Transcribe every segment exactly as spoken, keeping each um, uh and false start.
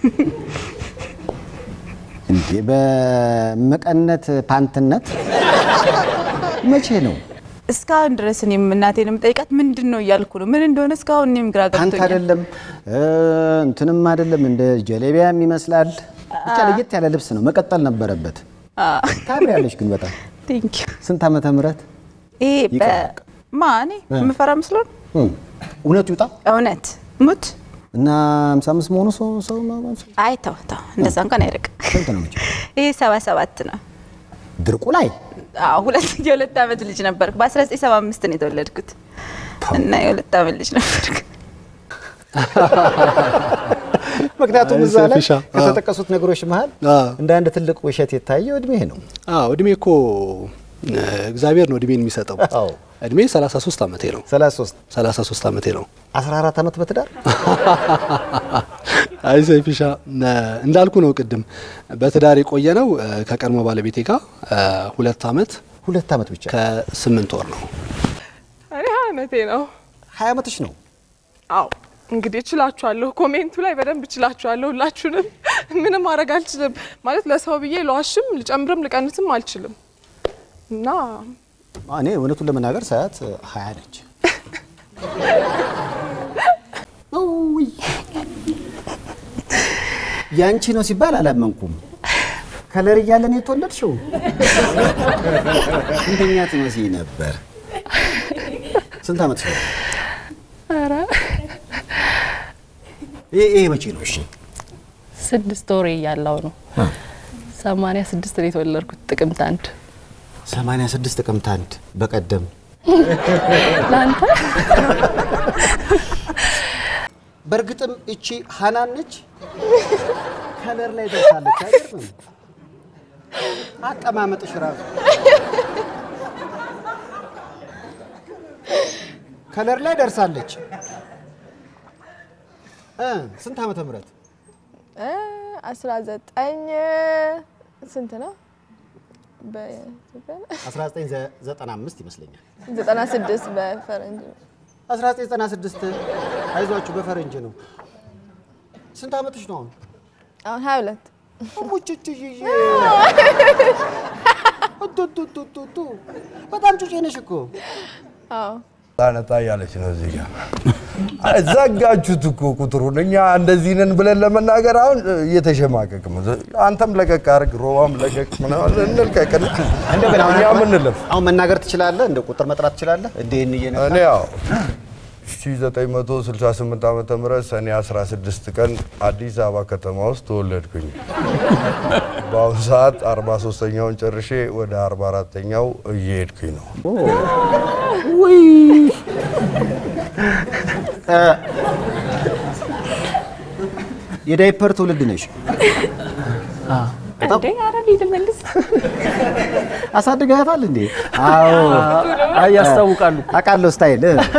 እንዴ በመቀነት ፓንትነት መቼ ነው እስካሁን ድረስ እኔም እናቴንም ጠይቃት ምንድነው እያልኩ ነው ምን እንደሆነ እስካሁን እኔም ግራ ገብቶኛል ፓንት አይደለም እንትንም አይደለም እንደ ጀሌቢያም ይመስላል ብቻ ለየት ያለ ልብስ ነው መቀጠል ነበረበት ታምሪያለሽ ግን በጣም ቴንክ ዩ ስንት ዓመተ ምህረት ኤ በማኔ ምፈራ መስሎን እውነት ይውጣ እውነት ሙት እና ሃምሳ አምስት መሆኑ ሰው ሰው አይ ተው ተው እንደዛ እንኳን አይርቅ ስንት ነው ይሄ ሰባ ሰባት ነው ድርቁ ላይ አዎ ሁለት የሁለት ዓመት ልጅ ነበር በ1975 ነው የተወለድኩት እና የሁለት ዓመት ልጅ ነበር ምክንያቱም እዛ ላይ ከተጠቀሱት ነገሮች መሃል እንደ አንድ ትልቅ ውሸት የታየው እድሜ ነው አዎ እድሜኮ እግዚአብሔር ነው እድሜን የሚሰጠው አዎ እድሜ ሰላሳ ሶስት ዓመቴ ነው ሰላሳ ሶስት ዓመቴ ነው አስራ አራት ዓመት በትዳር አይ ሰይፍሻ እንዳልኩ ነው ቅድም በትዳር የቆየ ነው ከቀድሞ ባለቤቴ ጋር ሁለት ዓመት ሁለት ዓመት ብቻ ከስምንት ወር ነው አሬ ዓመቴ ነው ሃያ ዓመትሽ ነው አዎ እንግዲህ እችላችኋለሁ ኮሜንቱ ላይ በደንብ እችላችኋለሁ ሁላችሁንም ምንም ማድረግ አልችልም ማለት ለሰው ብዬ ለዋሽም ልጨምርም ልቀንስም አልችልም እና እኔ እውነቱን ለመናገር ሰዓት ሃያ ነች ኦይ ያንቺ ነው ሲባል አላመንኩም ከለር ያለን የተወለድሽው እንደኛ ትመስይ ነበር ስንት ዓመት ነው አረ ይሄ መቼ ነው እሺ ስድስት ወር ያለው ነው ሰማንያ ስድስት ነው የተወለድኩት ጥቅምት አንድ ሰማንያ ስድስት ጥቅምት አንድ በቀደም ላንተ በርግጥም እቺ ሃናን ነች ከለር ላይ ደርሳለች አይደል አቀማመጥሽ ራሱ ከለር ላይ ደርሳለች እ ስንት ዓመተ ምህረት እ አስራ ዘጠኝ ስንት ነው በኢትዮጵያ አስራ ዘጠኝ ዘጠና አምስት ይመስለኛል ዘጠና ስድስት በፈረንጅ አስራ ዘጠኝ ዘጠና ስድስት አይዟችሁ በፈረንጅ ነው ስንት ዓመትሽ ነው አሁን ሃያ ሁለት ሙጭጭዬ ቱቱቱቱቱ በጣም ጩጬ ነሽ እኮ አዎ ታነታ ያለች ነው እዚህ ጋር አዛጋችሁት እኮ ቁጥሩን እኛ እንደዚህ ነን ብለን ለመናገር አሁን እየተሸማቀቅም አንተም ለቀቅ አርግ ሮባም ለቀቅ ምናምን እንልቀቅና እንደገና ምን እንለፍ አሁን መናገር ትችላለህ እንደ ቁጥር መጥራት ትችላለህ እንዴ እንየነ እኔ ያው ሺህ ዘጠኝ መቶ ስልሳ ስምንት ዓመተ ምህረት ሰኔ አስራ ስድስት ቀን አዲስ አበባ ከተማ ውስጥ ተወለድኩኝ በአሁኑ ሰዓት አርባ ሶስተኛውን ጨርሼ ወደ አርባ አራተኛው እየሄድኩኝ ነው ወይ የዳይፐር ትውልድ ነሽ እንዴ አረ ሊደመልስ አሳድጋታል እንዴ አዎ አይ ያስታውቃሉ አቃለው ስታይል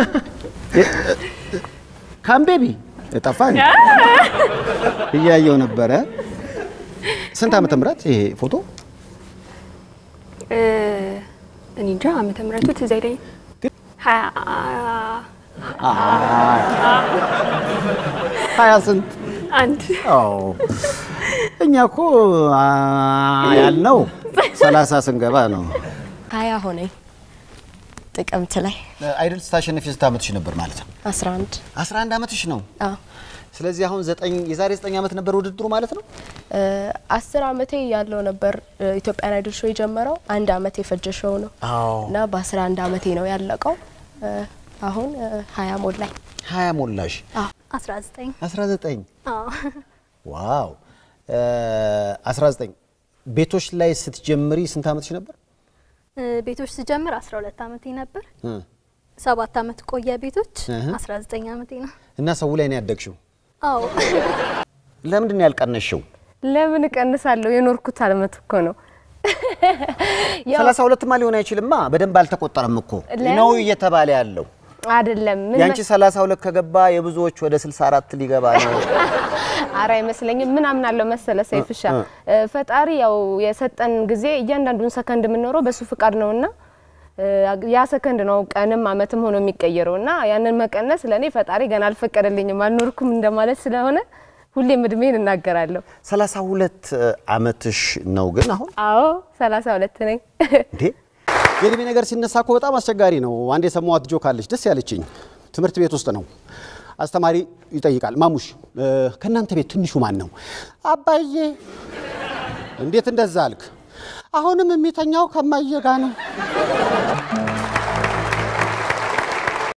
ካምቤቢ እጣፋኝ እያየው ነበረ ስንት ዓመተ ምህረት ይሄ ፎቶ እ እኔ እንጃ ዓመተ ምህረቱ ትዝ አይለኝ ሃያ ሃያ ስንት አንድ አዎ እኛኮ ያልነው ሰላሳ ስንገባ ነው ሃያ ሆነኝ ጥቅምት ላይ አይደል ስታሸንፊ ስንት ዓመትሽ ነበር ማለት ነው አስራ አንድ አስራ አንድ ዓመትሽ ነው አዎ ስለዚህ አሁን ዘጠኝ የዛሬ ዘጠኝ ዓመት ነበር ውድድሩ ማለት ነው አስር ዓመቴ ያለው ነበር ኢትዮጵያ አይዶል ሾው የጀመረው አንድ ዓመት የፈጀ ሾው ነው እና በ11 ዓመቴ ነው ያለቀው አሁን ሃያ ሞላኝ ሃያ ሞላሽ አዎ አስራ ዘጠኝ አስራ ዘጠኝ አዎ ዋው አስራ ዘጠኝ ቤቶች ላይ ስትጀምሪ ስንት ዓመትሽ ነበር ቤቶች ስጀምር አስራ ሁለት ዓመቴ ነበር ሰባት ዓመት ቆየ ቤቶች አስራ ዘጠኝ ዓመቴ ነው እና ሰው ላይ ነው ያደግሽው አዎ ለምንድን ነው ያልቀነሽው ለምን ቀንሳለሁ የኖርኩት አልመት እኮ ነው ሰላሳ ሁለት ማ ሊሆን አይችልምማ በደንብ አልተቆጠረም እኮ ነው እየተባለ ያለው አይደለም ያንቺ ሰላሳ ሁለት ከገባ የብዙዎች ወደ ስልሳ አራት ሊገባ ነው አራ አይመስለኝም ምን አምናለሁ መሰለ ሰይፍሻ ፈጣሪ ያው የሰጠን ጊዜ እያንዳንዱን ሰከንድ ምንኖረው በሱ ፍቃድ ነውና ያ ሰከንድ ነው ቀንም አመትም ሆኖ የሚቀየረውና ያንን መቀነስ ለኔ ፈጣሪ ገና አልፈቀደልኝም አልኖርኩም እንደማለት ስለሆነ ሁሌም እድሜን እናገራለሁ። ሰላሳ ሁለት አመትሽ ነው ግን አሁን? አዎ ሰላሳ ሁለት ነኝ። እንዴ የእድሜ ነገር ሲነሳ እኮ በጣም አስቸጋሪ ነው። አንዴ ሰማዋት ጆክ አለች ደስ ያለችኝ። ትምህርት ቤት ውስጥ ነው። አስተማሪ ይጠይቃል፣ ማሙሽ ከናንተ ቤት ትንሹ ማን ነው? አባዬ። እንዴት እንደዛ አልክ? አሁንም የሚተኛው ከማየ ጋር ነው።